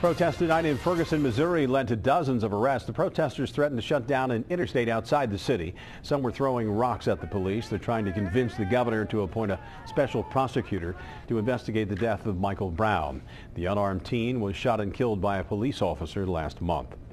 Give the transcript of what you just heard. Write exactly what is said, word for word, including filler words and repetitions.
Protest tonight in Ferguson, Missouri led to dozens of arrests. The protesters threatened to shut down an interstate outside the city. Some were throwing rocks at the police. They're trying to convince the governor to appoint a special prosecutor to investigate the death of Michael Brown. The unarmed teen was shot and killed by a police officer last month.